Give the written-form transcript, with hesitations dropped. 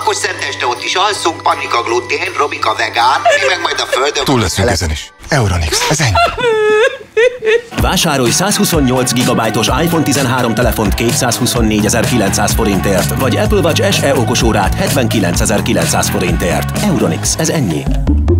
Akkor szenteste ott is alszunk, Annika glutén, Robika vegán, mi meg majd a földön. Túl leszünk ezen is. Euronics, ez ennyi. Vásárolj 128 GB-os iPhone 13 telefont 224.900 forintért, vagy Apple Watch SE okosórát 79.900 forintért. Euronics, ez ennyi.